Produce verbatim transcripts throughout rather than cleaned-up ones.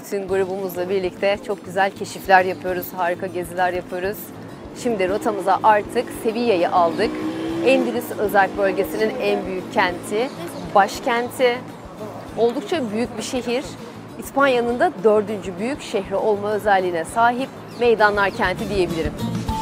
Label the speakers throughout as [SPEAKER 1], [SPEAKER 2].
[SPEAKER 1] Bütün grubumuzla birlikte çok güzel keşifler yapıyoruz, harika geziler yapıyoruz. Şimdi rotamıza artık Sevilla'yı aldık. Endülüs Özerk bölgesinin en büyük kenti, başkenti. Oldukça büyük bir şehir. İspanya'nın da dördüncü büyük şehri olma özelliğine sahip Meydanlar kenti diyebilirim.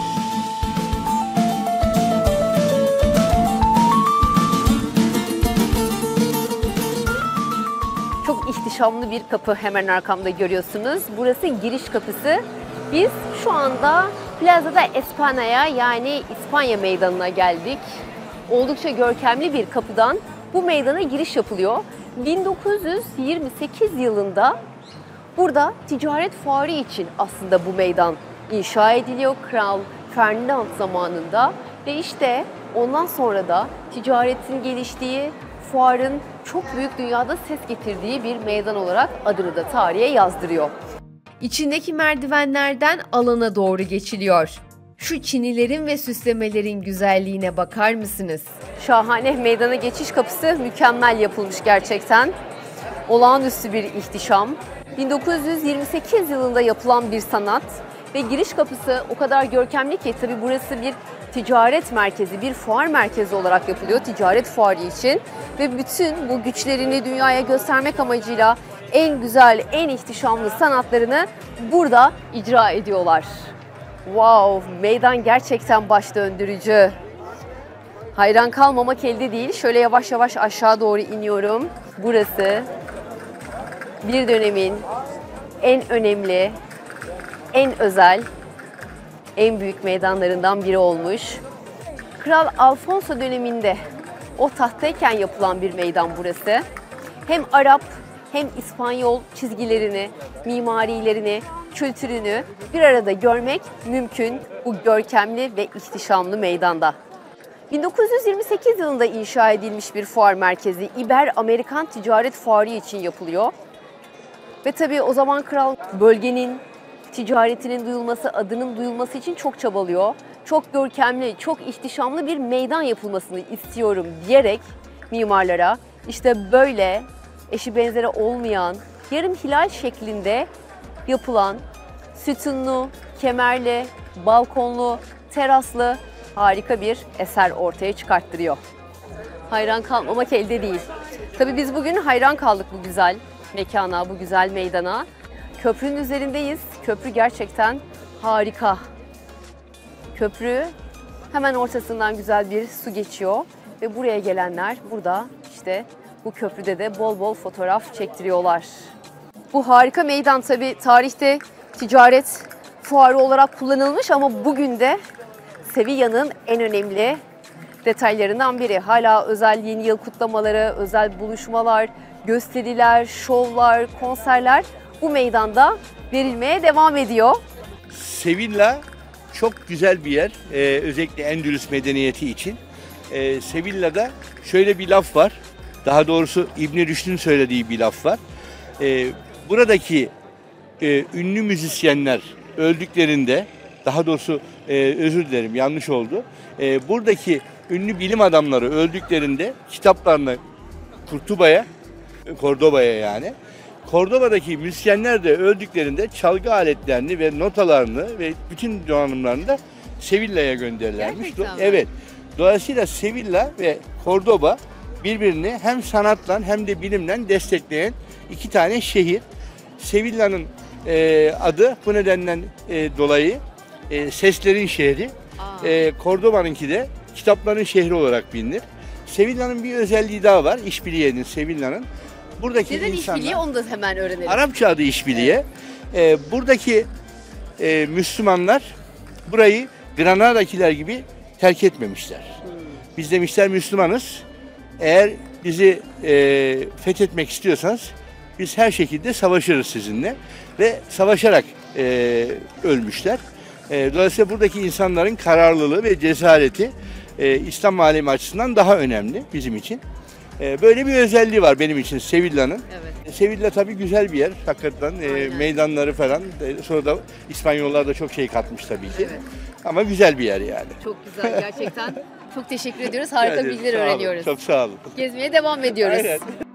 [SPEAKER 1] Çok ihtişamlı bir kapı hemen arkamda görüyorsunuz. Burası giriş kapısı. Biz şu anda Plaza de España'ya yani İspanya Meydanı'na geldik. Oldukça görkemli bir kapıdan bu meydana giriş yapılıyor. bin dokuz yüz yirmi sekiz yılında burada ticaret fuarı için aslında bu meydan inşa ediliyor Kral Ferdinand zamanında ve işte ondan sonra da ticaretin geliştiği, fuarın çok büyük dünyada ses getirdiği bir meydan olarak adını da tarihe yazdırıyor. İçindeki merdivenlerden alana doğru geçiliyor. Şu çinilerin ve süslemelerin güzelliğine bakar mısınız? Şahane meydana geçiş kapısı mükemmel yapılmış gerçekten. Olağanüstü bir ihtişam. bin dokuz yüz yirmi sekiz yılında yapılan bir sanat ve giriş kapısı o kadar görkemli ki tabii burası bir ticaret merkezi, bir fuar merkezi olarak yapılıyor ticaret fuarı için ve bütün bu güçlerini dünyaya göstermek amacıyla en güzel, en ihtişamlı sanatlarını burada icra ediyorlar. Wow, meydan gerçekten baş döndürücü. Hayran kalmamak elde değil. Şöyle yavaş yavaş aşağı doğru iniyorum. Burası bir dönemin en önemli, en özel, en büyük meydanlarından biri olmuş. Kral Alfonso döneminde o tahttayken yapılan bir meydan burası. Hem Arap hem İspanyol çizgilerini, mimarilerini, kültürünü bir arada görmek mümkün bu görkemli ve ihtişamlı meydanda. bin dokuz yüz yirmi sekiz yılında inşa edilmiş bir fuar merkezi İber-Amerikan Ticaret Fuarı için yapılıyor. Ve tabii o zaman kral bölgenin ticaretinin duyulması, adının duyulması için çok çabalıyor. Çok görkemli, çok ihtişamlı bir meydan yapılmasını istiyorum diyerek mimarlara işte böyle eşi benzeri olmayan yarım hilal şeklinde yapılan sütunlu, kemerli, balkonlu, teraslı harika bir eser ortaya çıkarttırıyor. Hayran kalmamak elde değil. Tabii biz bugün hayran kaldık bu güzel mekana, bu güzel meydana. Köprünün üzerindeyiz. Köprü gerçekten harika. Köprü hemen ortasından güzel bir su geçiyor ve buraya gelenler burada işte bu köprüde de bol bol fotoğraf çektiriyorlar. Bu harika meydan tabii tarihte ticaret fuarı olarak kullanılmış ama bugün de Sevilla'nın en önemli detaylarından biri. Hala özel yeni yıl kutlamaları, özel buluşmalar, gösteriler, şovlar, konserler bu meydanda verilmeye devam ediyor.
[SPEAKER 2] Sevilla çok güzel bir yer. Ee, özellikle Endülüs medeniyeti için. Ee, Sevilla'da şöyle bir laf var. Daha doğrusu İbn Rüşd'ün söylediği bir laf var. Ee, buradaki e, ünlü müzisyenler öldüklerinde, daha doğrusu e, özür dilerim yanlış oldu. E, buradaki ünlü bilim adamları öldüklerinde kitaplarını Kurtuba'ya, Kordoba'ya yani, Kordoba'daki müzisyenler de öldüklerinde çalgı aletlerini ve notalarını ve bütün donanımlarını da Sevilla'ya gönderirlermiş.
[SPEAKER 1] Gerçekten mi?
[SPEAKER 2] Evet. Dolayısıyla Sevilla ve Kordoba birbirini hem sanatla hem de bilimle destekleyen iki tane şehir. Sevilla'nın e, adı bu nedenden e, dolayı e, seslerin şehri. E, Kordoba'nınki de kitapların şehri olarak bilinir. Sevilla'nın bir özelliği daha var. İşbiliye'nin, Sevilla'nın. Buradaki
[SPEAKER 1] Neden
[SPEAKER 2] insanlar,
[SPEAKER 1] işbirliği onu da hemen öğrenelim.
[SPEAKER 2] Arapça adı işbiliye. Evet. E, buradaki e, Müslümanlar burayı Granada'dakiler gibi terk etmemişler. Hmm. Biz demişler Müslümanız. Eğer bizi e, fethetmek istiyorsanız biz her şekilde savaşırız sizinle. Ve savaşarak e, ölmüşler. E, dolayısıyla buradaki insanların kararlılığı ve cesareti e, İslam alemi açısından daha önemli bizim için. E, böyle bir özelliği var benim için Sevilla'nın. Evet. Sevilla tabii güzel bir yer hakikaten. E, meydanları falan. E, sonra da İspanyollar da çok şey katmış tabii ki. Evet. Ama güzel bir yer yani.
[SPEAKER 1] Çok güzel gerçekten. Çok teşekkür ediyoruz. Harika bilgiler öğreniyoruz.
[SPEAKER 2] Çok sağ olun.
[SPEAKER 1] Gezmeye devam ediyoruz. Evet.